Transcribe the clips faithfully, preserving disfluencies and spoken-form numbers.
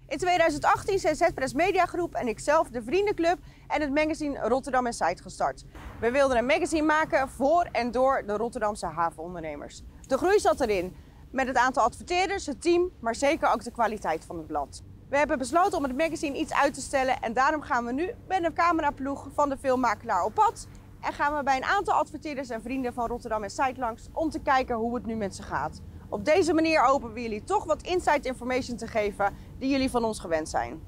In tweeduizend achttien zijn Zetpress Media Groep en ikzelf de Vriendenclub en het magazine Rotterdam Inside gestart. We wilden een magazine maken voor en door de Rotterdamse havenondernemers. De groei zat erin, met het aantal adverteerders, het team, maar zeker ook de kwaliteit van het blad. We hebben besloten om het magazine iets uit te stellen en daarom gaan we nu met een cameraploeg van de filmmakelaar op pad. En gaan we bij een aantal adverteerders en vrienden van Rotterdam Inside langs om te kijken hoe het nu met ze gaat. Op deze manier hopen we jullie toch wat inside information te geven die jullie van ons gewend zijn.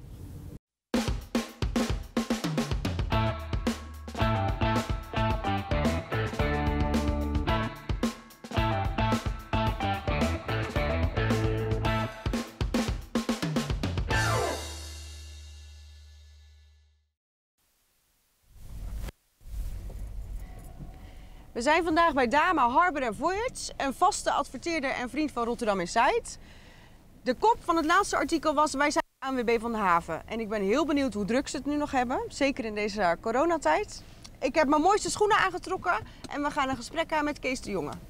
We zijn vandaag bij Dama Harbour en Voyage, een vaste adverteerder en vriend van Rotterdam Inside. De kop van het laatste artikel was: wij zijn de A N W B van de haven. En ik ben heel benieuwd hoe druk ze het nu nog hebben, zeker in deze coronatijd. Ik heb mijn mooiste schoenen aangetrokken en we gaan een gesprek aan met Kees de Jonge.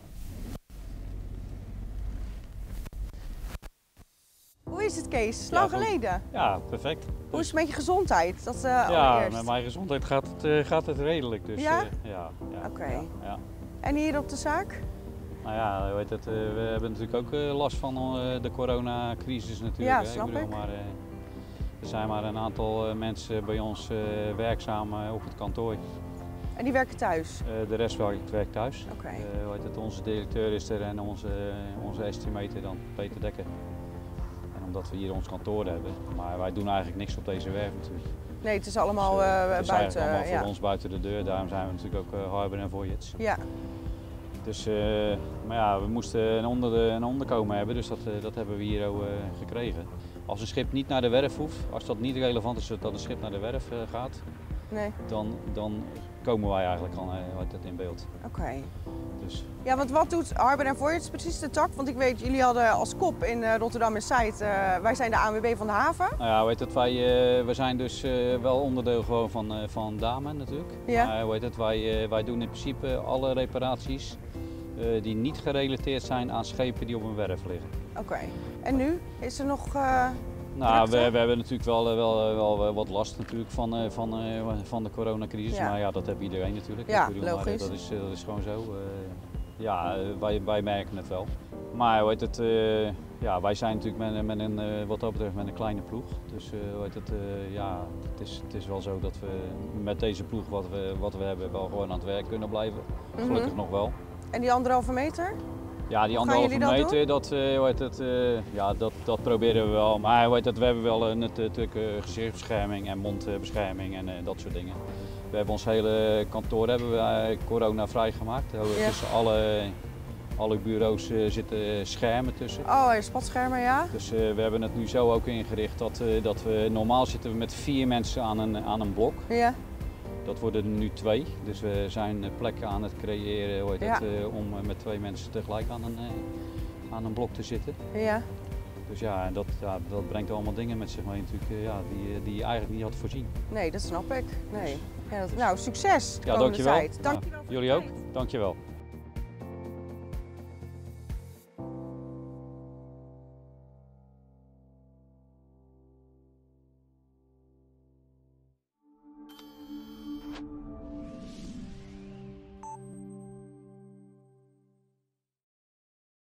Hoe is het, Kees? Lang Ja, geleden. Ja, perfect. Hoe is het met je gezondheid? Dat, uh, ja, allereerst. met mijn gezondheid gaat het, uh, gaat het redelijk. Dus, Ja? Uh, ja, ja Oké. Okay. Ja, ja. En hier op de zaak? Nou ja, weet het, uh, we hebben natuurlijk ook uh, last van uh, de coronacrisis natuurlijk. Ja, hè. snap ik. Bedoel, ik. Maar, uh, er zijn maar een aantal uh, mensen bij ons uh, werkzaam uh, op het kantoor. En die werken thuis? Uh, de rest werkt, werkt thuis. Okay. Uh, weet het, onze directeur is er en onze, uh, onze estimator dan, Peter Dekker. En omdat we hier ons kantoor hebben, maar wij doen eigenlijk niks op deze werf natuurlijk. Nee, het is allemaal dus, uh, uh, het is buiten. allemaal ja. voor ons buiten de deur, daarom zijn we natuurlijk ook uh, Harbour en Voyage. Ja. Dus, uh, maar ja, we moesten een, onder, een onderkomen hebben, dus dat, uh, dat hebben we hier ook uh, gekregen. Als een schip niet naar de werf hoeft, als dat niet relevant is dat een schip naar de werf uh, gaat, nee. dan, dan komen wij eigenlijk al uh, in beeld. Oké. Okay. Dus. Ja, want wat doet Harbour en Voyage precies de tak? Want ik weet, jullie hadden als kop in uh, Rotterdam Inside, uh, wij zijn de A N W B van de haven. Nou ja, weet het, wij, uh, we zijn dus uh, wel onderdeel gewoon van, uh, van Dama natuurlijk. Ja. Maar weet het, wij, uh, wij doen in principe alle reparaties uh, die niet gerelateerd zijn aan schepen die op een werf liggen. Oké. Okay. En nu? Is er nog uh, Nou, we, we hebben natuurlijk wel, wel, wel wat last natuurlijk van, uh, van, uh, van de coronacrisis. Ja. Maar ja, dat heeft iedereen natuurlijk. Ja, bedoel, logisch. Maar, dat, is, dat is gewoon zo. Uh, ja, wij, wij merken het wel. Maar weet het, uh, ja, wij zijn natuurlijk met, met een, uh, wat dat betreft met een kleine ploeg. Dus uh, weet het, uh, ja, het, is, het is wel zo dat we met deze ploeg wat we, wat we hebben wel gewoon aan het werk kunnen blijven. Gelukkig mm-hmm. nog wel. En die anderhalve meter? Ja, die anderhalve meter, dat, uh, weet het, uh, ja, dat, dat proberen we wel. Maar weet het, we hebben wel uh, natuurlijk uh, gezichtsbescherming en mondbescherming en uh, dat soort dingen. We hebben ons hele kantoor hebben we, uh, corona vrijgemaakt. Ja. Tussen alle, alle bureaus uh, zitten schermen tussen. Oh, spatschermen, ja. Dus uh, we hebben het nu zo ook ingericht dat, uh, dat we normaal zitten we met vier mensen aan een, aan een blok. Ja. Dat worden er nu twee, dus we zijn plekken aan het creëren hoe heet ja. het, uh, om met twee mensen tegelijk aan een, uh, aan een blok te zitten. Ja. Dus ja, dat, ja, dat brengt allemaal dingen met zich mee natuurlijk, uh, ja, die, die je eigenlijk niet had voorzien. Nee, dat snap ik. Nee. Ja, dat, nou, succes! Ja, dankjewel. Tijd. Dankjewel ja, jullie ook, dankjewel.